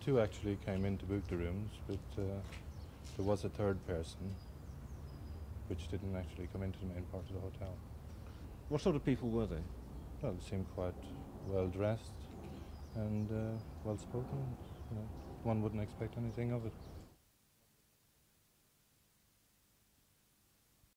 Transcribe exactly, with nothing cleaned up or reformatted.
two actually came in to book the rooms, but uh, there was a third person which didn't actually come into the main part of the hotel. What sort of people were they? Well, they seemed quite well dressed and uh, well spoken. You know, one wouldn't expect anything of it.